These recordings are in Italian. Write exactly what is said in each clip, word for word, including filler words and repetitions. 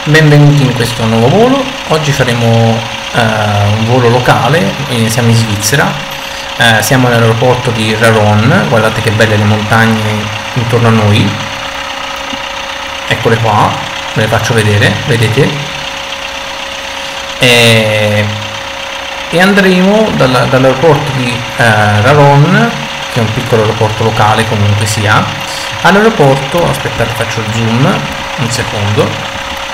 Benvenuti in questo nuovo volo. Oggi faremo eh, un volo locale, eh, siamo in Svizzera, eh, siamo all'aeroporto di Raron. Guardate che belle le montagne intorno a noi, eccole qua, ve le faccio vedere, vedete? E, e andremo dalla, dall'aeroporto di eh, Raron, che è un piccolo aeroporto locale comunque sia, all'aeroporto, aspettate faccio il zoom, un secondo,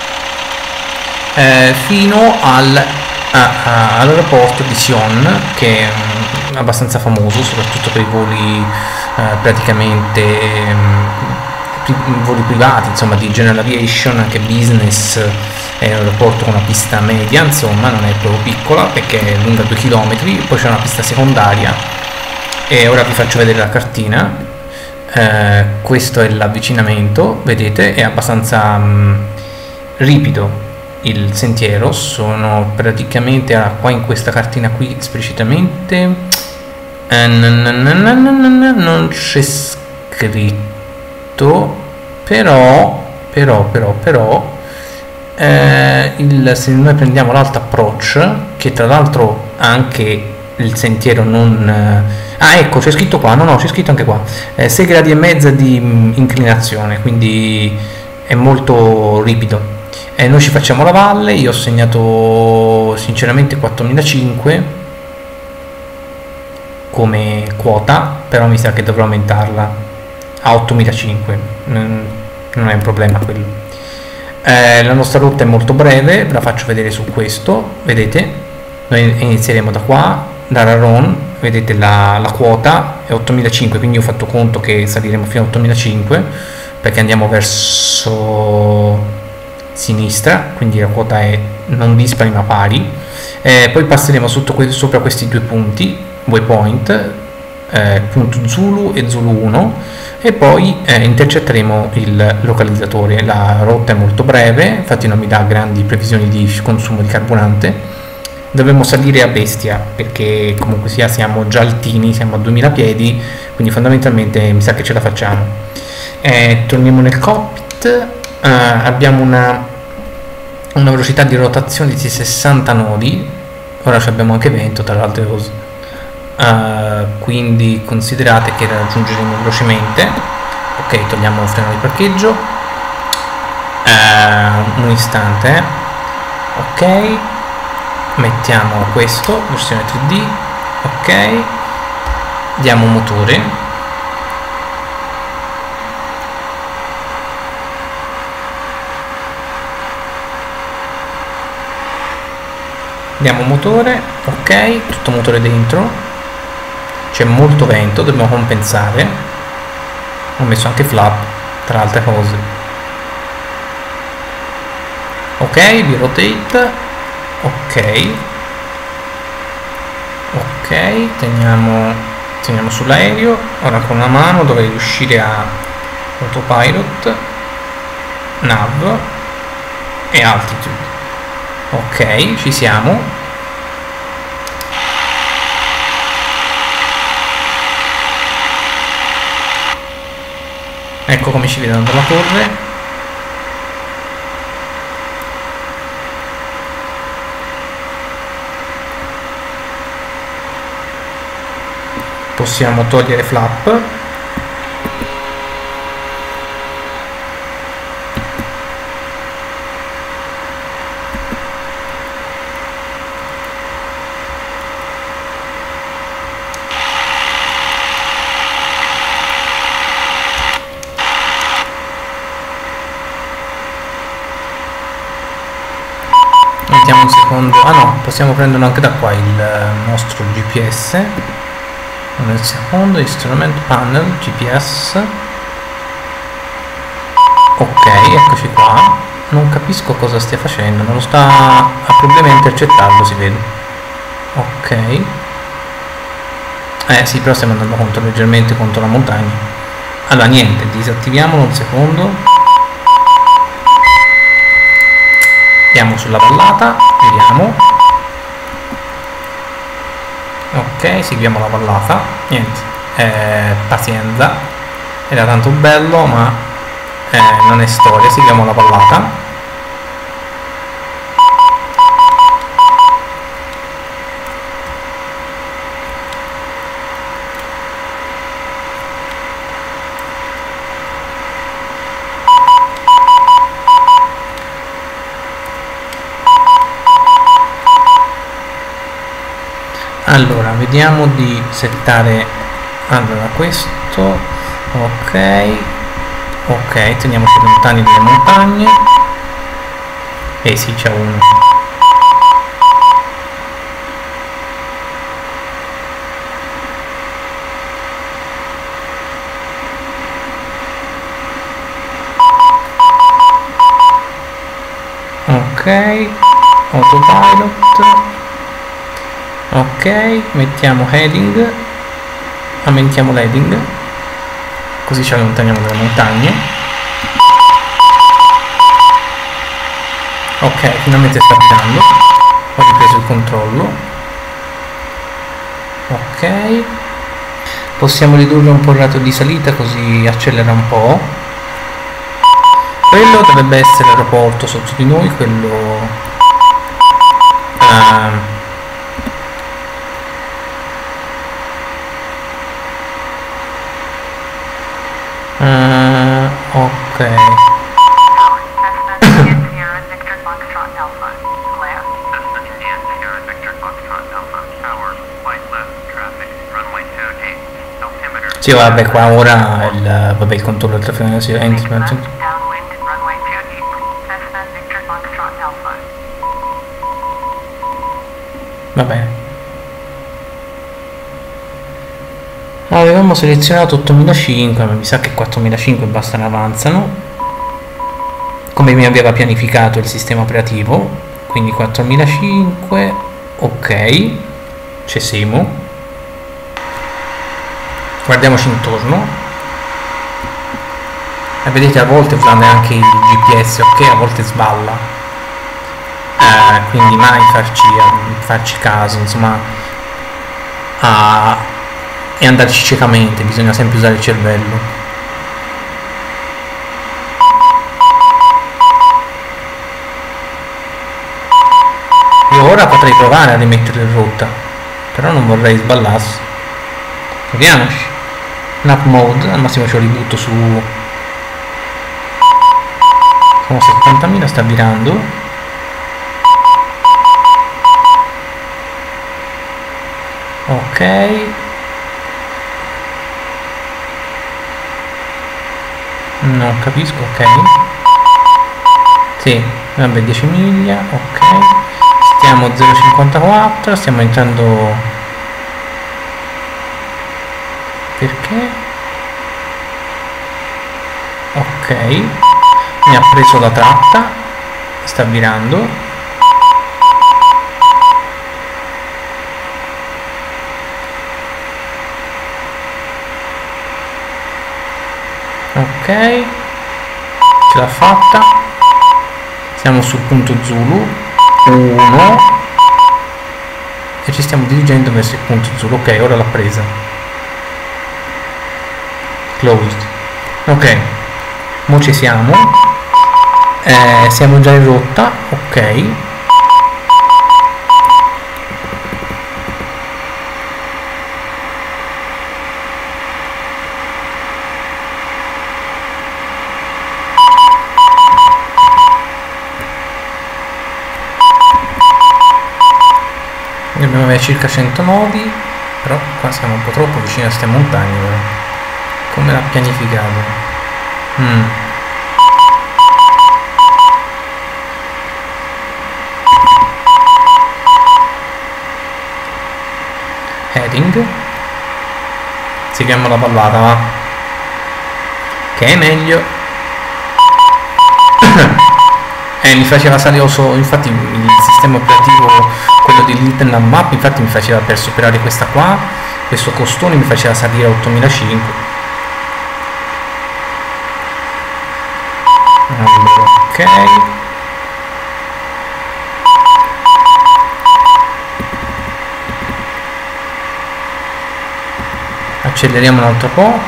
Eh, fino al, a, a, all'aeroporto di Sion, che è um, abbastanza famoso soprattutto per i voli eh, praticamente um, pri voli privati, insomma di general aviation, anche business. È un aeroporto con una pista media, insomma non è proprio piccola perché è lunga due chilometri, poi c'è una pista secondaria e ora vi faccio vedere la cartina. Eh, questo è l'avvicinamento, vedete, è abbastanza um, ripido il sentiero. Sono praticamente ah, qua in questa cartina qui esplicitamente eh, non c'è scritto, però però però però eh, il, se noi prendiamo l'alto approach, che tra l'altro anche il sentiero non eh, ah ecco c'è scritto qua, no no c'è scritto anche qua eh, sei gradi e mezza di mh, inclinazione, quindi è molto ripido. E noi ci facciamo la valle. Io ho segnato sinceramente quattromilacinquecento come quota, però mi sa che dovrò aumentarla a ottomilacinquecento, non è un problema quello. Eh, la nostra rotta è molto breve, ve la faccio vedere su questo, vedete, noi inizieremo da qua, da Raron, vedete la, la quota è ottomilacinquecento, quindi ho fatto conto che saliremo fino a ottomilacinquecento perché andiamo verso sinistra, quindi la quota è non dispari ma pari. Eh, poi passeremo sotto que sopra questi due punti waypoint, eh, punto Zulu e Zulu uno, e poi eh, intercetteremo il localizzatore. La rotta è molto breve, infatti non mi dà grandi previsioni di consumo di carburante. Dovremmo salire a bestia perché comunque sia siamo già altini, siamo a duemila piedi, quindi fondamentalmente mi sa che ce la facciamo. Eh, torniamo nel cockpit. Uh, abbiamo una, una velocità di rotazione di sessanta nodi, ora abbiamo anche vento tra le altre cose, uh, quindi considerate che raggiungeremo velocemente. Ok, togliamo il freno di parcheggio, uh, un istante, eh. Ok, mettiamo questo, versione tre D, ok, diamo motore. Diamo motore, ok, tutto motore dentro, c'è molto vento, dobbiamo compensare, ho messo anche flap tra altre cose. Ok, vi rotate, ok, ok, teniamo, teniamo sull'aereo, ora con una mano dovrei riuscire a autopilot, nav e altitude. Ok, ci siamo. Ecco come ci vedono dalla torre. Possiamo togliere flap. Mettiamo un secondo, ah no, possiamo prenderlo anche da qua il nostro G P S. Un secondo, instrument panel, G P S. Ok, eccoci qua. Non capisco cosa stia facendo, non lo sta, ha problemi a intercettarlo, si vede. Ok. Eh sì, però stiamo andando contro, leggermente contro la montagna. Allora niente, disattiviamolo un secondo. Andiamo sulla vallata, vediamo. Ok, seguiamo la vallata. Niente, eh, pazienza, era tanto bello ma eh, non è storia. Seguiamo la vallata. Allora, vediamo di settare, allora, questo, ok, ok, teniamoci lontani dalle montagne. Eh sì, c'è uno. Ok, autopilot. Ok, mettiamo heading, aumentiamo l'heading, così ci allontaniamo dalle montagne. Ok, finalmente sta guidando, ho ripreso il controllo. Ok, possiamo ridurre un po' il rato di salita così accelera un po'. Quello dovrebbe essere l'aeroporto sotto di noi, quello... Uh, Uh, ok. Sì, vabbè, qua ora il, vabbè, il controllo del traffico si entra. Va bene. Avevamo selezionato ottomilacinquecento, ma mi sa che quattromilacinquecento basta, ne avanzano, come mi aveva pianificato il sistema operativo, quindi quattromilacinquecento, ok, ci siamo. Guardiamoci intorno e vedete, a volte usando anche il G P S, ok, a volte sballa, eh, quindi mai farci, farci caso, insomma, a e andarci ciecamente, bisogna sempre usare il cervello. Io ora potrei provare a rimetterlo in rotta, però non vorrei sballarsi. Proviamoci. Nap mode, al massimo ce lo ributto su... Sono settantamila, sta virando. Ok. Non capisco, ok. Sì, vabbè, dieci miglia, ok. Stiamo a zero virgola cinquantaquattro, stiamo entrando... Perché? Ok. Mi ha preso la tratta, sta virando. Ok, ce l'ha fatta, siamo sul punto Zulu uno e ci stiamo dirigendo verso il punto Zulu. Ok, ora l'ha presa. Closed. Ok, mo ci siamo, eh, siamo già in rotta. Ok, dobbiamo avere circa cento nodi, però qua siamo un po' troppo vicino a queste montagne, però. Come l'ha pianificato? Mm. Heading, seguiamo la pallata, va, che è meglio. Eh, mi faceva salire, infatti il sistema operativo, quello di Little Map, infatti mi faceva, per superare questa qua, questo costone, mi faceva salire a ottomilacinquecento. Allora, ok. Acceleriamo un altro po'.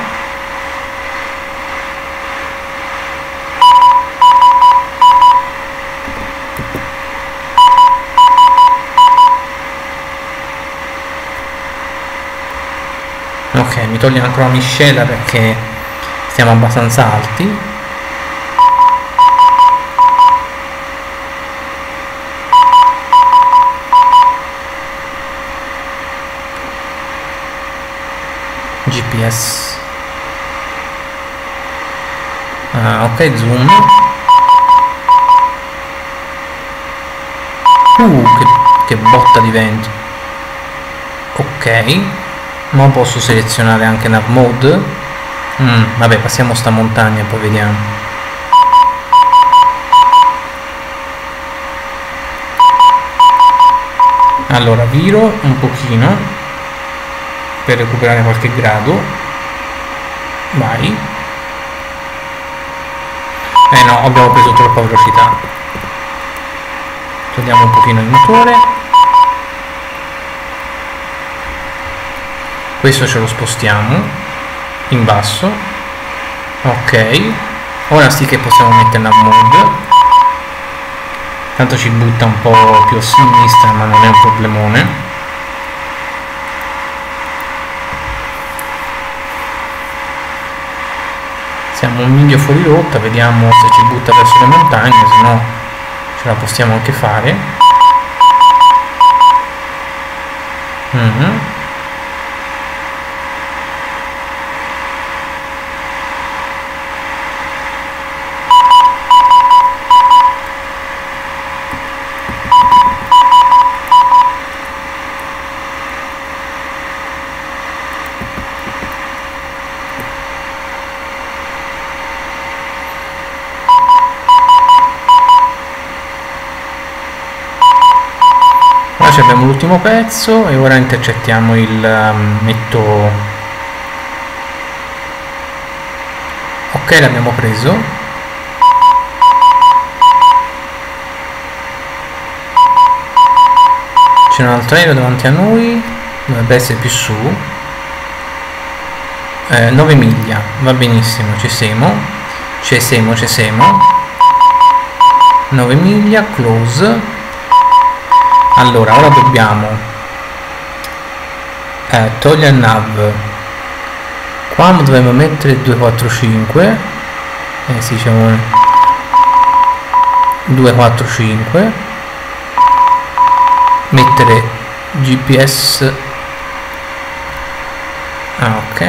Ok, mi toglie ancora la miscela perché stiamo abbastanza alti. P S. Ah, ok, zoom. Uh, che, che botta di vento. Ok, ma posso selezionare anche nav mode. Mm, vabbè, passiamo sta montagna e poi vediamo. Allora viro un pochino per recuperare qualche grado. Vai. Eh no, abbiamo preso troppa velocità. Togliamo un pochino il motore. Questo ce lo spostiamo in basso. Ok, ora sì che possiamo mettere nav mode. Tanto ci butta un po' più a sinistra, ma non è un problemone. Siamo un miglio fuori rotta, vediamo se ci butta verso le montagne, se no ce la possiamo anche fare. Mm-hmm. Abbiamo l'ultimo pezzo e ora intercettiamo il um, metto. Ok, l'abbiamo preso. C'è un altro aereo davanti a noi, dovrebbe essere più su. eh, nove miglia, va benissimo, ci siamo ci siamo ci siamo nove miglia, close. Allora, ora dobbiamo eh, togliere il nav. Qua dovremmo mettere due quattro cinque. Eh sì, c'è un due quattro cinque. Mettere G P S. Ah, ok.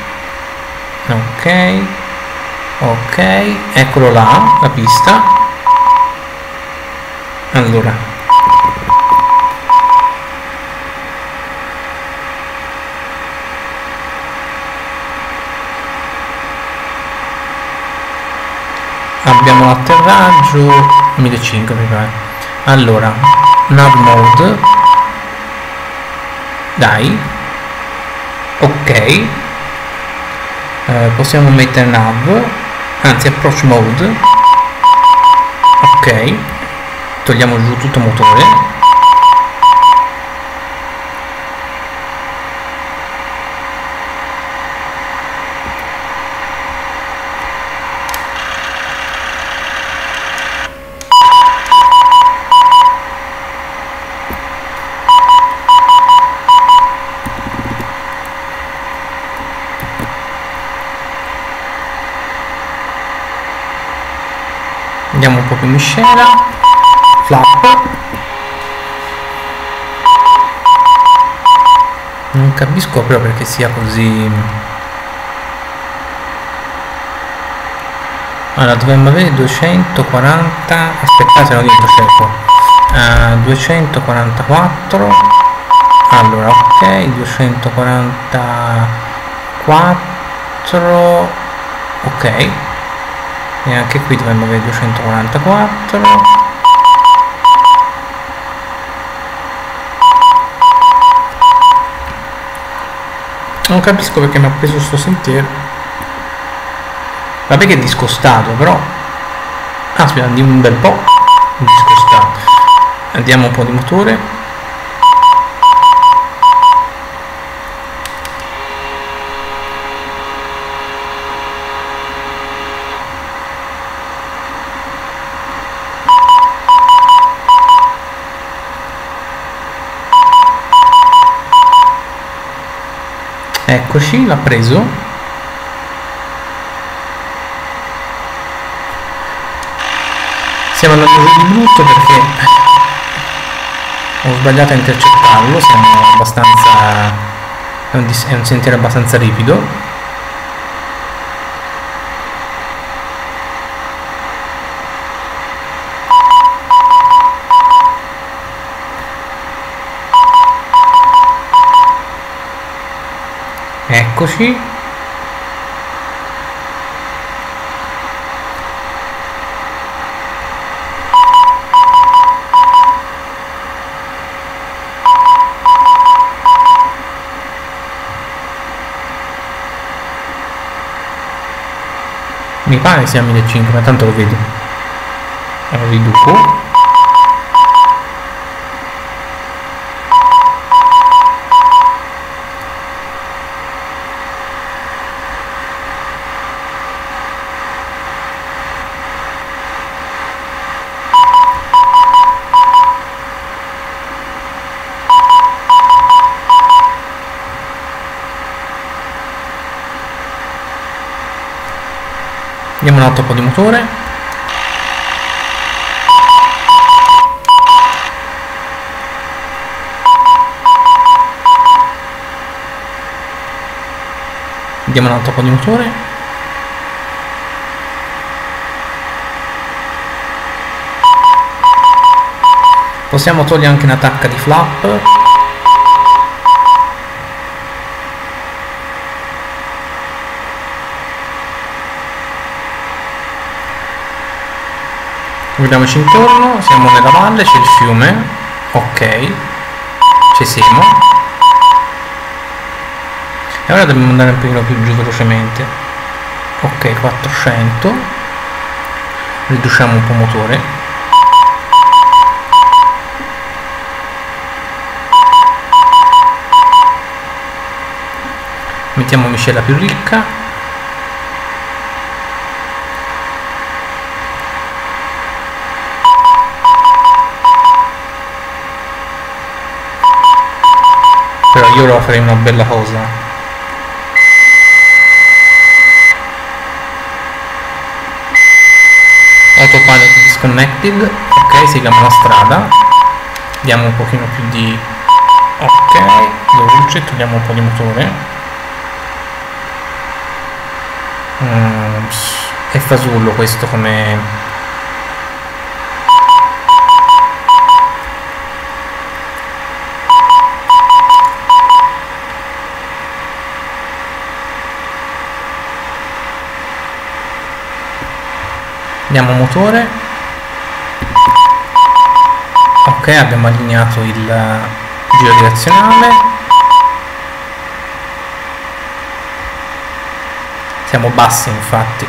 Ok. Ok. Eccolo là, la pista. Allora. Abbiamo l'atterraggio millecinquecento, mi pare. Allora, nav mode. Dai. Ok. Eh, possiamo mettere nav. Anzi, approach mode. Ok. Togliamo giù tutto motore. Andiamo un po' più in miscela. Flap. Non capisco proprio perché sia così. Allora dovremmo avere duecentoquaranta. Aspettate, non dentro cerco. uh, duecentoquarantaquattro. Allora ok, duecentoquarantaquattro. Ok, e anche qui dovremmo avere duecentoquarantaquattro. Non capisco perché mi ha preso sto sentiero. Vabbè che è discostato, però. Ah, aspetta, andiamo un bel po' discostato. Andiamo un po' di motore. Eccoci, l'ha preso. Stiamo andando di brutto perché ho sbagliato a intercettarlo, siamo abbastanza è un, è un sentiero abbastanza ripido. Eccoci. Mi pare sia millecinquecento, ma tanto lo vedo. Lo riduco. Diamo un altro po' di motore. Diamo un altro po' di motore. Possiamo togliere anche una tacca di flap. Guardiamoci intorno, siamo nella valle, c'è il fiume, ok, ci siamo. E ora dobbiamo andare un pochino più giù velocemente. Ok, quattrocento. Riduciamo un po' il motore. Mettiamo miscela più ricca. Però io ora farei una bella cosa. Autopilot disconnected. Ok, seguiamo la strada. Diamo un pochino più di... ok, luce, togliamo un po' di motore. Mm, è fasullo questo come... Diamo motore. Ok, abbiamo allineato il giro direzionale. Siamo bassi infatti.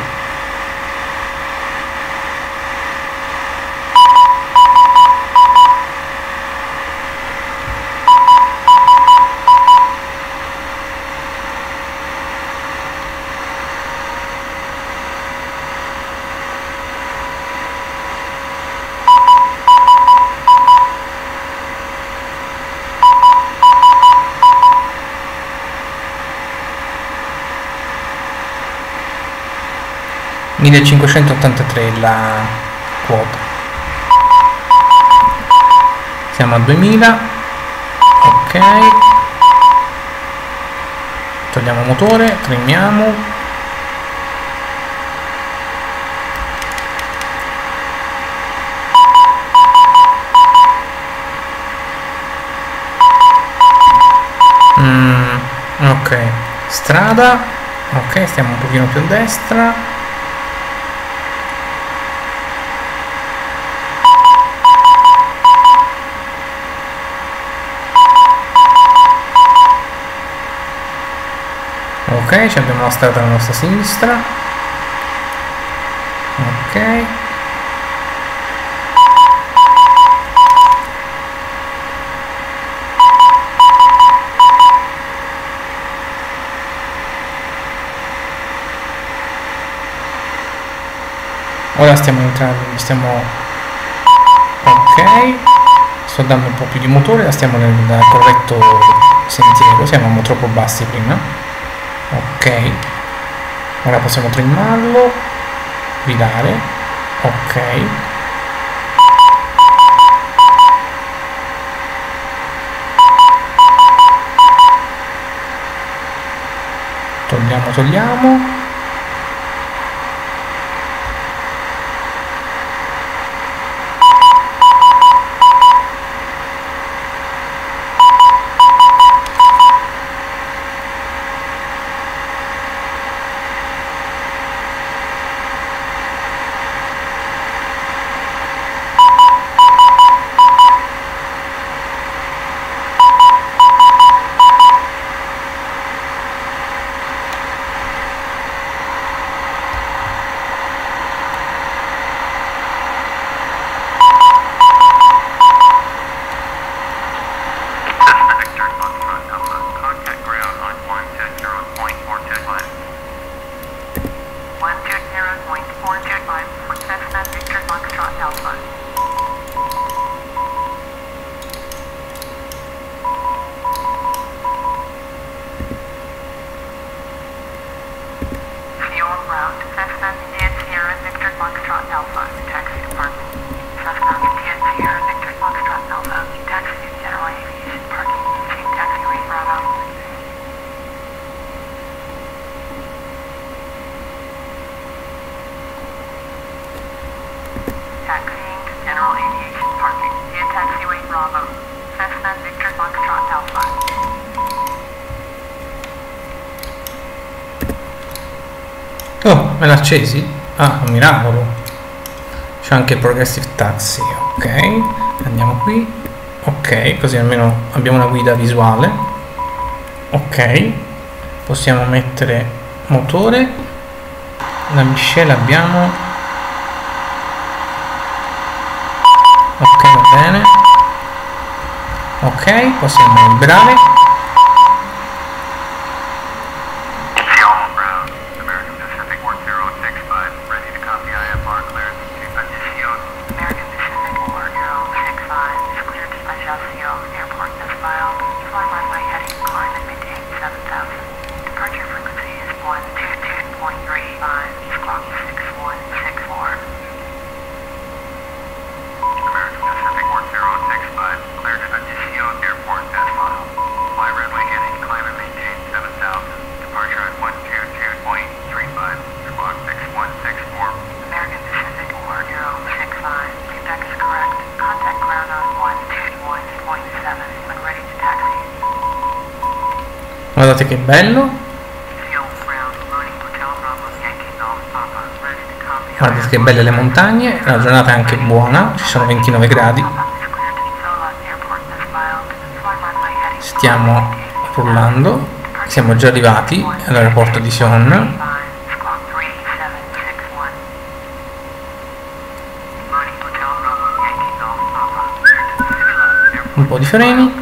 millecinquecentottantatré la quota. Siamo a duemila. Ok, togliamo motore, trimmiamo. mm, ok, strada. Ok, stiamo un pochino più a destra. Ok, abbiamo la strada alla nostra sinistra. Ok. Ora stiamo entrando, stiamo... ok. Sto dando un po' più di motore, la stiamo nel corretto sentiero, siamo troppo bassi prima. Ok, ora possiamo trimmarlo, guidare. Ok, togliamo togliamo Oh, me l'ha accesi? Ah, un miracolo. C'è anche il Progressive Taxi. Ok, andiamo qui. Ok, così almeno abbiamo una guida visuale. Ok, possiamo mettere motore. La miscela abbiamo. Ok, va bene. Ok, possiamo vibrare. Guardate che bello. Guardate che belle le montagne. La giornata è anche buona, ci sono ventinove gradi. Stiamo rullando. Siamo già arrivati all'aeroporto di Sion. Un po' di freni.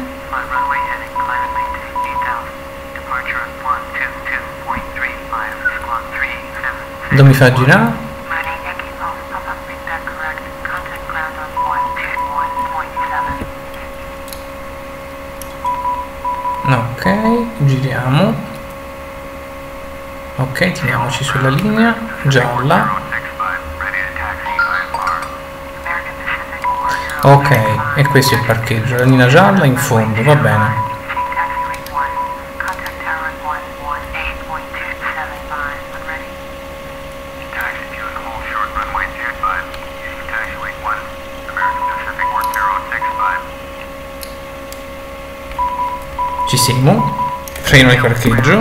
Dove mi fa girare? Ok, giriamo. Ok, tiriamoci sulla linea gialla. Ok, e questo è il parcheggio, la linea gialla in fondo, va bene. Ci siamo, freno di parcheggio.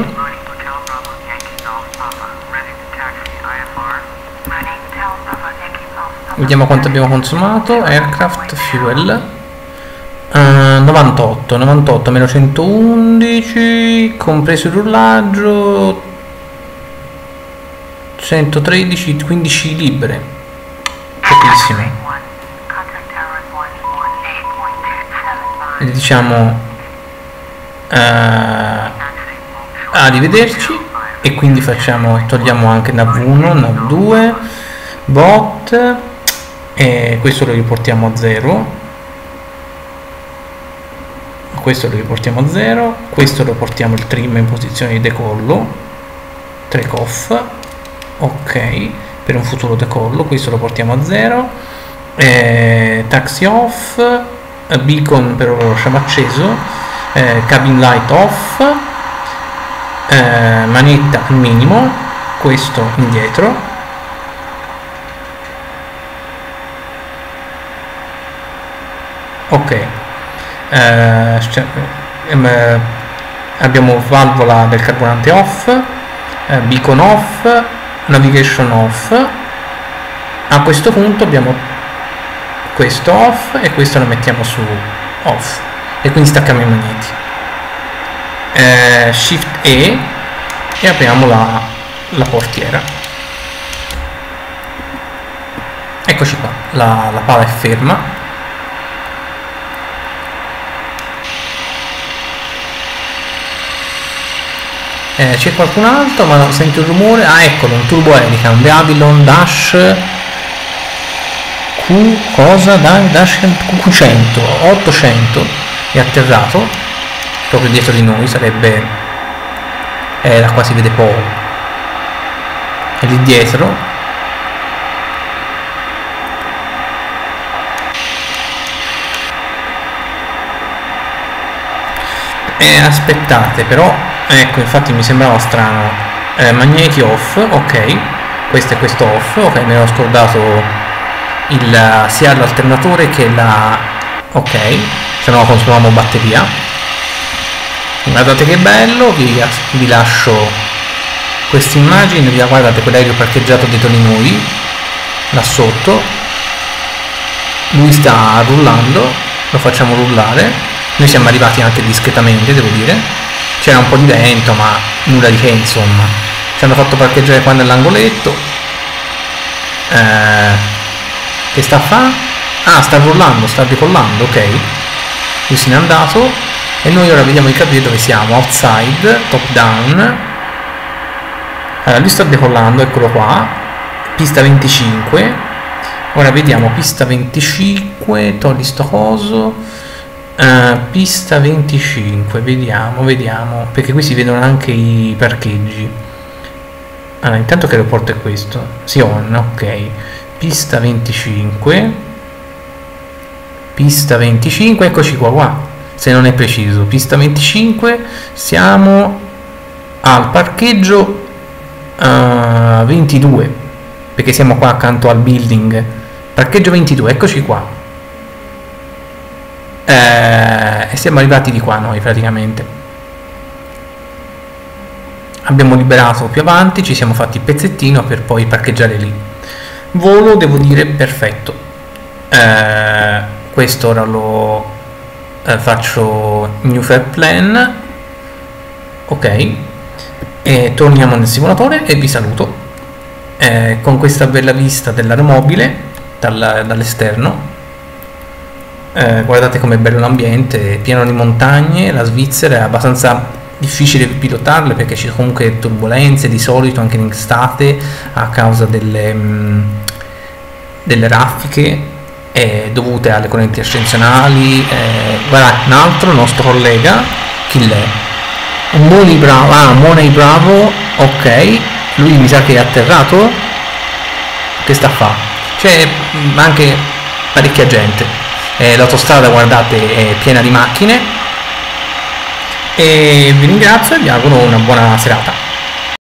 Vediamo quanto abbiamo consumato. Aircraft fuel uh, novantotto, novantotto meno centoundici, compreso il rullaggio centotredici, quindici libere, pochissimo. E diciamo Uh, arrivederci, e quindi facciamo, togliamo anche nav uno, nav due, bot, e questo lo riportiamo a zero, questo lo riportiamo a zero, questo lo portiamo il trim in posizione di decollo, take off, ok, per un futuro decollo, questo lo portiamo a zero, e taxi off, beacon però lo lasciamo acceso, Eh, cabin light off, eh, manetta al minimo, questo indietro, ok, eh, ehm, abbiamo valvola del carburante off, eh, beacon off, navigation off. A questo punto abbiamo questo off e questo lo mettiamo su off e quindi stacchiamo i magneti. eh, shift E e apriamo la, la portiera. Eccoci qua, la, la pala è ferma. Eh, c'è qualcun altro, ma non sento il rumore. Ah, eccolo, un turbo elica, un Babylon Dash Q, cosa? Dash Q cento, ottocento, è atterrato proprio dietro di noi, sarebbe, eh, da qua si vede poco, è lì dietro. E aspettate però, ecco, infatti mi sembrava strano, eh, magneti off, ok, questo è questo off, ok, me l'ho scordato il, sia l'alternatore che la, ok, se no consumiamo batteria. Guardate che bello, vi, vi lascio questa immagine, vi guardate quell'aereo parcheggiato dietro di noi, là sotto, lui sta rullando, lo facciamo rullare. Noi siamo arrivati anche discretamente, devo dire, c'era un po' di vento ma nulla di che, insomma. Ci hanno fatto parcheggiare qua nell'angoletto. Eh, che sta a fare? Ah, sta rullando, sta decollando, ok. Lui se n'è andato e noi ora vediamo di capire dove siamo. Outside, top down. Allora, lui sta decollando, eccolo qua, pista venticinque. Ora vediamo pista venticinque, togli sto coso. Uh, pista venticinque, vediamo, vediamo, perché qui si vedono anche i parcheggi. Allora, intanto che aeroporto è questo? Si on, ok. Pista venticinque, pista venticinque, eccoci qua, qua, se non è preciso, pista venticinque, siamo al parcheggio uh, ventidue, perché siamo qua accanto al building, parcheggio ventidue, eccoci qua. Eh, e siamo arrivati di qua noi praticamente. Abbiamo liberato più avanti, ci siamo fatti il pezzettino per poi parcheggiare lì. Volo, devo dire, perfetto. Eh, questo ora lo eh, faccio new flight plan, ok, e torniamo nel simulatore e vi saluto eh, con questa bella vista dell'aeromobile dal, dall'esterno. Eh, guardate com'è bello l'ambiente, pieno di montagne. La Svizzera è abbastanza difficile pilotarle perché ci sono comunque turbulenze di solito anche in estate a causa delle, mh, delle raffiche eh, dovute alle correnti ascensionali. Eh, guarda, un altro nostro collega, chi l'è? Un Money Bravo, ah, Money Bravo, ok, lui mi sa che è atterrato. Che sta a fa? C'è anche parecchia gente. Eh, l'autostrada, guardate, è piena di macchine e vi ringrazio e vi auguro una buona serata.